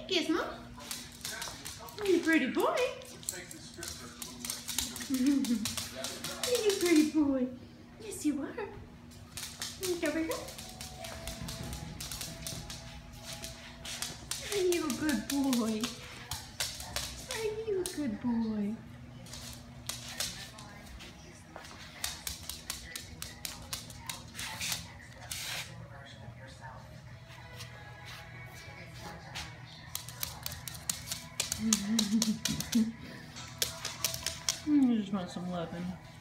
Gizmo. You pretty boy. You pretty boy. Yes, you are. Look over here. Are you a good boy? Are you a good boy? You just want some loving.